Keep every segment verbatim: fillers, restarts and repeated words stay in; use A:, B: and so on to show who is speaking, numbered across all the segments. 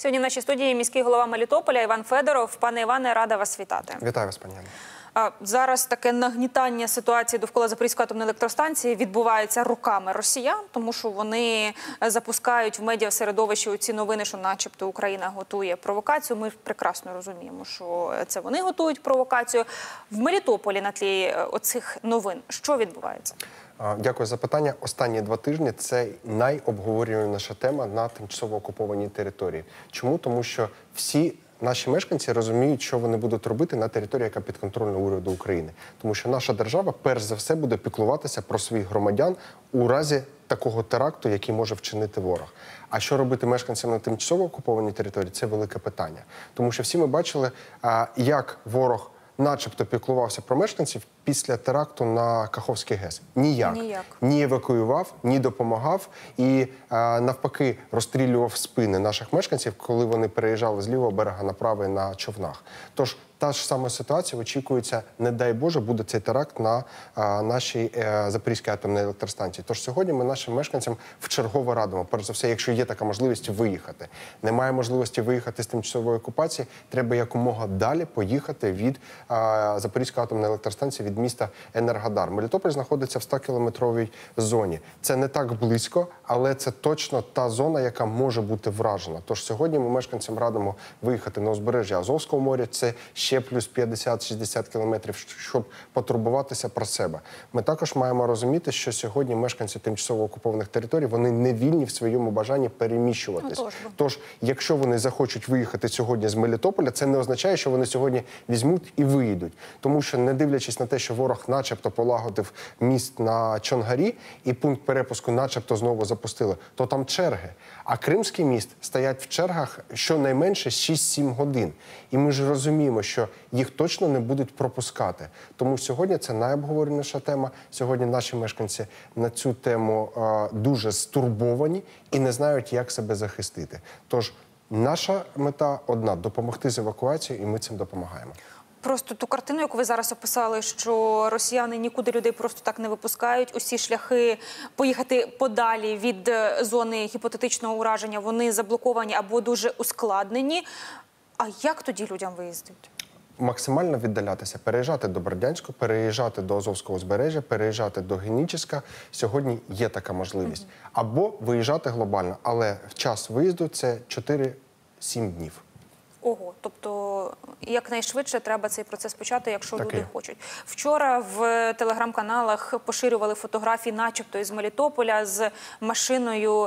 A: Сьогодні в нашій студії міський голова Мелітополя Іван Федоров. Пане Іване, рада вас вітати.
B: Вітаю вас, пані Анна.
A: Зараз таке нагнітання ситуації довкола Запорізької атомної електростанції відбувається руками росіян, тому що вони запускають в медіасередовищі ці новини, що начебто Україна готує провокацію. Ми прекрасно розуміємо, що це вони готують провокацію. В Мелітополі на тлі оцих новин що відбувається?
B: Дякую за питання. Останні два тижні – це найобговорюваніша тема на тимчасово окупованій території. Чому? Тому що всі наші мешканці розуміють, що вони будуть робити на території, яка підконтрольна уряду України. Тому що наша держава, перш за все, буде піклуватися про своїх громадян у разі такого теракту, який може вчинити ворог. А що робити мешканцям на тимчасово окупованій території – це велике питання. Тому що всі ми бачили, як ворог начебто піклувався про мешканців після теракту на Каховський ГЕС. Ніяк.
A: Ніяк.
B: Ні евакуював, ні допомагав і а, навпаки розстрілював спини наших мешканців, коли вони переїжджали з лівого берега на правий на човнах. Тож та ж сама ситуація очікується, не дай Боже, буде цей теракт на а, нашій а, Запорізькій атомній електростанції. Тож сьогодні ми нашим мешканцям вчергово радимо, перш за все, якщо є така можливість, виїхати. Немає можливості виїхати з тимчасової окупації, треба якомога далі поїхати від а, Запорізької атомної електростанції, від міста Енергодар. Мелітополь знаходиться в ста-кілометровій зоні. Це не так близько, але це точно та зона, яка може бути вражена. Тож сьогодні ми мешканцям радимо виїхати на узбережжя Азовського моря. Це ще плюс п'ятдесят-шістдесят кілометрів, щоб потурбуватися про себе. Ми також маємо розуміти, що сьогодні мешканці тимчасово окупованих територій, вони не вільні в своєму бажанні переміщуватись.
A: Ну,
B: тож, якщо вони захочуть виїхати сьогодні з Мелітополя, це не означає, що вони сьогодні візьмуть і виїдуть. Тому що, не дивлячись на те, що ворог начебто полагодив міст на Чонгарі і пункт перепуску начебто знову запустили, то там черги. А Кримський міст стоять в чергах щонайменше шість-сім годин. І ми ж розуміємо, що їх точно не будуть пропускати. Тому сьогодні це найобговореніша тема. Сьогодні наші мешканці на цю тему е, дуже стурбовані і не знають, як себе захистити. Тож наша мета одна – допомогти з евакуацією, і ми цим допомагаємо.
A: Просто ту картину, яку ви зараз описали, що росіяни нікуди людей просто так не випускають, усі шляхи поїхати подалі від зони гіпотетичного ураження, вони заблоковані або дуже ускладнені. А як тоді людям виїздити?
B: Максимально віддалятися, переїжджати до Бердянську, переїжджати до Азовського узбережжя, переїжджати до Генічеська. Сьогодні є така можливість. Mm-hmm. Або виїжджати глобально, але в час виїзду це чотири-сім днів.
A: Ого, тобто якнайшвидше треба цей процес почати, якщо
B: так
A: люди
B: є.
A: хочуть. Вчора в телеграм-каналах поширювали фотографії начебто із Мелітополя з машиною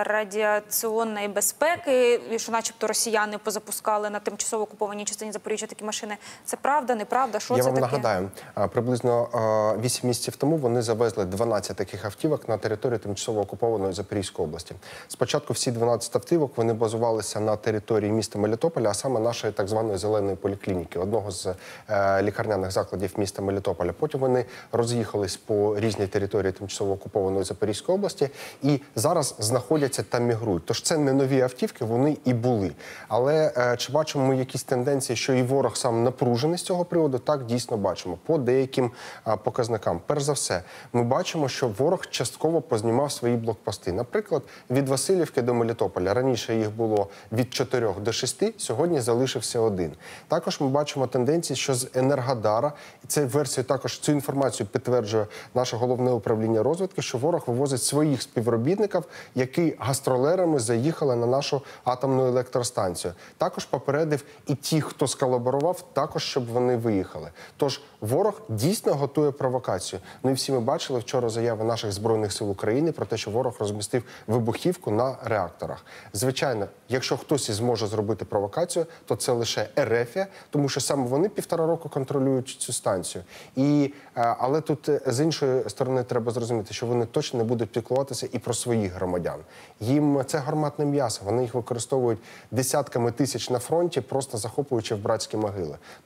A: радіаційної безпеки, що начебто росіяни позапускали на тимчасово окупованій частині Запоріжжя такі машини. Це правда, неправда? Що
B: Я
A: це
B: вам
A: таке?
B: нагадаю, приблизно вісім місяців тому вони завезли дванадцять таких автівок на територію тимчасово окупованої Запорізької області. Спочатку всі дванадцять автівок вони базувалися на території міста Мелітополя, а саме нашої так званої зеленої поліклініки, одного з е, лікарняних закладів міста Мелітополя. Потім вони роз'їхались по різній території тимчасово окупованої Запорізької області і зараз знаходяться та мігрують. Тож це не нові автівки, вони і були. Але е, чи бачимо ми якісь тенденції, що і ворог сам напружений з цього приводу? Так, дійсно бачимо. По деяким е, показникам. Перш за все, ми бачимо, що ворог частково познімав свої блокпости. Наприклад, від Васильівки до Мелітополя. Раніше їх було від чотирьох до шести, сьогодні залишився один. Також ми бачимо тенденції, що з Енергодара, і цю версію також, цю інформацію підтверджує наше головне управління розвідки, що ворог вивозить своїх співробітників, які гастролерами заїхали на нашу атомну електростанцію. Також попередив і ті, хто сколаборував, також, щоб вони виїхали. Тож ворог дійсно готує провокацію. Ну і всі ми бачили вчора заяви наших Збройних сил України про те, що ворог розмістив вибухівку на реакторах. Звичайно, якщо хтось і зможе зробити провокацію, то це лише Ерефія, тому що саме вони півтора року контролюють цю станцію. І, але тут з іншої сторони треба зрозуміти, що вони точно не будуть піклуватися і про своїх громадян. Їм це гарматне м'ясо, вони їх використовують десятками тисяч на фронті, просто захоплюючи в братські могили. Тож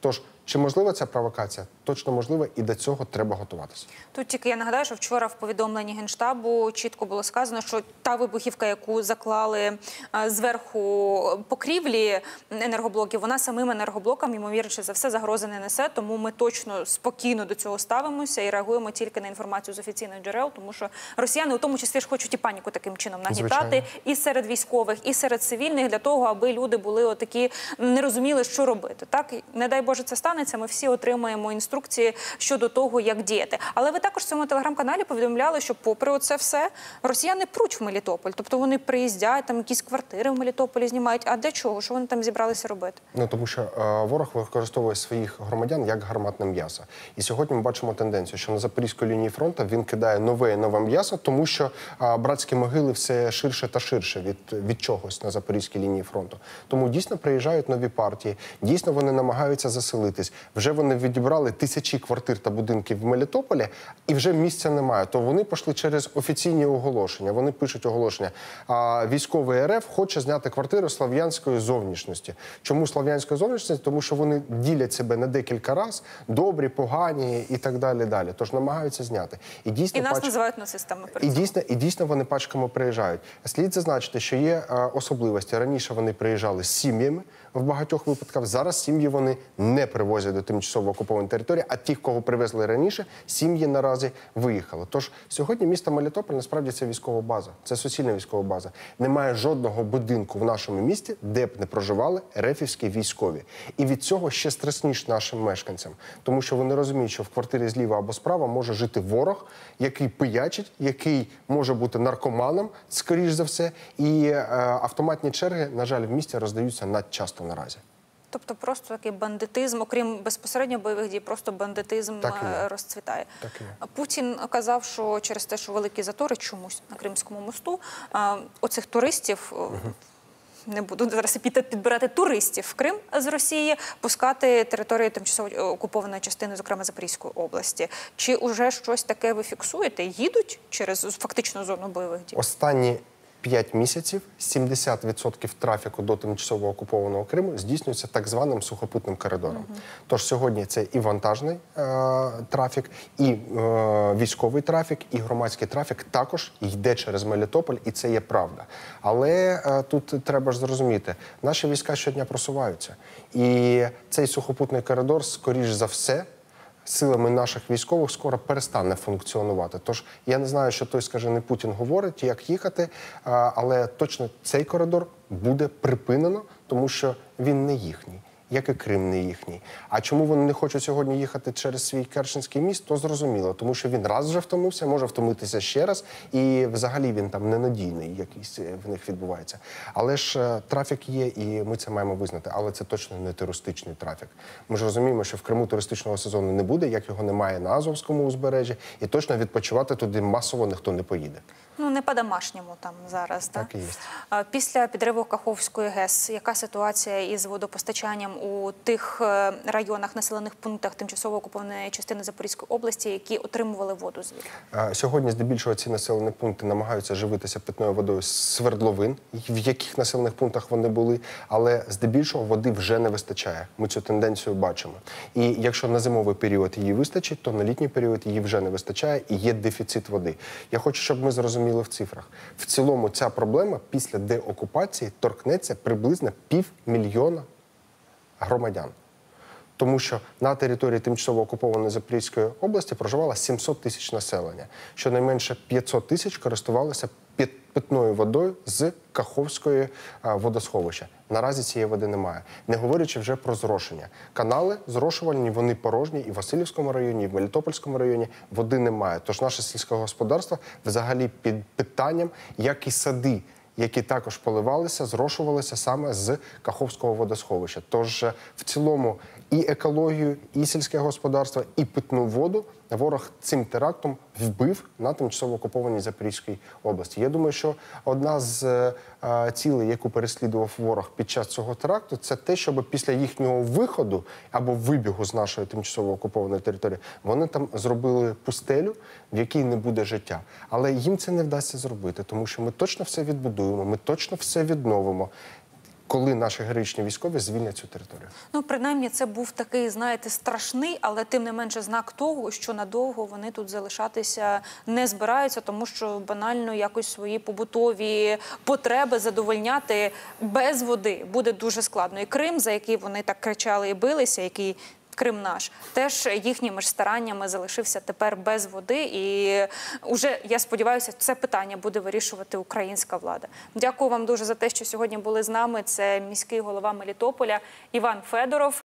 B: Чи можлива ця провокація? Точно можлива, і до цього треба готуватися.
A: Тут тільки я нагадаю, що вчора в повідомленні Генштабу чітко було сказано, що та вибухівка, яку заклали е, зверху покрівлі енергоблоків, вона самим енергоблокам, ймовірніше за все, загрози не несе. Тому ми точно спокійно до цього ставимося і реагуємо тільки на інформацію з офіційних джерел, тому що росіяни у тому числі ж хочуть і паніку таким чином нагнітати.
B: Звичайно.
A: І серед військових, і серед цивільних, для того, аби люди були отакі, не розуміли, що робити. Так, не дай Боже, це станеться, ми всі отримаємо інструкції щодо того, як діяти. Але ви також в цьому телеграм-каналі повідомляли, що попри оце все, росіяни пруть в Мелітополь. Тобто вони приїздять, там якісь квартири в Мелітополі знімають. А для чого? Що вони там зібралися робити?
B: Ну, тому що е, ворог використовує своїх громадян як гарматне м'ясо. І сьогодні ми бачимо тенденцію, що на Запорізькій лінії фронту він кидає нове і нове м'ясо, тому що е, братські могили все ширше та ширше від, від чогось на Запорізькій лінії фронту. Тому дійсно приїжджають нові партії, дійсно вони намагаються заселитись. Вже вони відібрали тисячі квартир та будинків в Мелітополі, і вже місця немає. То вони пішли через офіційні оголошення. Вони пишуть оголошення. А військовий РФ хоче зняти квартиру слов'янської зовнішності. Чому слов'янської зовнішності? Тому що вони ділять себе на декілька разів, добрі, погані і так далі. далі. Тож намагаються зняти. І, дійсно,
A: І нас
B: пач...
A: називають нацистами.
B: І дійсно, і дійсно вони пачками приїжджають. Слід зазначити, що є е, особливості. Раніше вони приїжджали з сім'ями в багатьох випадках. Зараз сім'ї вони не привозять до тимчасово окупованої території, а ті, кого привезли раніше, сім'ї наразі виїхали. Тож сьогодні місто Мелітополь насправді це військова база, це суцільна військова база. Немає жодного будинку в нашому місті, де б не проживали рефівські військові. І від цього ще страшніше нашим мешканцям, тому що вони розуміють, що в квартирі зліва або справа може жити ворог, який пиячить, який може бути наркоманом, скоріш за все, і е, автоматні черги, на жаль, в місті роздаються надчасто наразі.
A: Тобто просто такий бандитизм, окрім безпосередньо бойових дій, просто бандитизм
B: Так і є.
A: е, розцвітає.
B: Так і є.
A: Путін казав, що через те, що великі затори чомусь на Кримському мосту, е, оцих туристів, е, не буду зараз епітет підбирати, туристів в Крим з Росії, пускати територію тимчасово окупованої частини, зокрема Запорізької області. Чи уже щось таке ви фіксуєте? Їдуть через фактично зону бойових дій?
B: Останні п'ять місяців сімдесят відсотків трафіку до тимчасово окупованого Криму здійснюється так званим сухопутним коридором. Uh-huh. Тож сьогодні це і вантажний е, трафік, і е, військовий трафік, і громадський трафік також йде через Мелітополь, і це є правда. Але е, тут треба ж зрозуміти, наші війська щодня просуваються. І цей сухопутний коридор, скоріш за все, силами наших військових скоро перестане функціонувати. Тож я не знаю, що той скажений Путін говорить, як їхати, але точно цей коридор буде припинено, тому що він не їхній, як і Крим не їхній. А чому вони не хочуть сьогодні їхати через свій Керченський міст, то зрозуміло. Тому що він раз вже втомився, може втомитися ще раз, і взагалі він там ненадійний, якийсь в них відбувається. Але ж трафік є, і ми це маємо визнати. Але це точно не туристичний трафік. Ми ж розуміємо, що в Криму туристичного сезону не буде, як його немає на Азовському узбережжі, і точно відпочивати туди масово ніхто не поїде.
A: Ну, не по-домашньому там зараз, так?
B: Так і є.
A: Після підриву Каховської ГЕС, яка ситуація із водопостачанням у тих районах, населених пунктах тимчасово окупованої частини Запорізької області, які отримували воду звідти?
B: Сьогодні, здебільшого, ці населені пункти намагаються живитися питною водою з свердловин, в яких населених пунктах вони були, але здебільшого води вже не вистачає. Ми цю тенденцію бачимо. І якщо на зимовий період її вистачить, то на літній період її вже не вистачає і є дефіцит води. Я хочу, щоб ми зрозуміли в цифрах. В цілому ця проблема після деокупації торкнеться приблизно півмільйона громадян. Тому що на території тимчасово окупованої Запорізької області проживало сімсот тисяч населення. Щонайменше п'ятсот тисяч користувалося питною водою з Каховської водосховища. Наразі цієї води немає. Не говорячи вже про зрошення. Канали зрошувальні, вони порожні і в Василівському районі, і в Мелітопольському районі води немає. Тож наше сільське господарство взагалі під питанням, як і сади, які також поливалися, зрошувалися саме з Каховського водосховища. Тож в цілому і екологію, і сільське господарство, і питну воду ворог цим терактом вбив на тимчасово окупованій Запорізькій області. Я думаю, що одна з е, цілей, яку переслідував ворог під час цього теракту, це те, щоб після їхнього виходу або вибігу з нашої тимчасово окупованої території, вони там зробили пустелю, в якій не буде життя. Але їм це не вдасться зробити, тому що ми точно все відбудуємо, ми точно все відновимо. коли наші героїчні військові звільнять цю територію.
A: Ну, принаймні, це був такий, знаєте, страшний, але тим не менше знак того, що надовго вони тут залишатися не збираються, тому що банально якось свої побутові потреби задовольняти без води буде дуже складно. І Крим, за який вони так кричали і билися, який Крим наш, теж їхніми ж стараннями залишився тепер без води. І уже, я сподіваюся, це питання буде вирішувати українська влада. Дякую вам дуже за те, що сьогодні були з нами. Це міський голова Мелітополя Іван Федоров.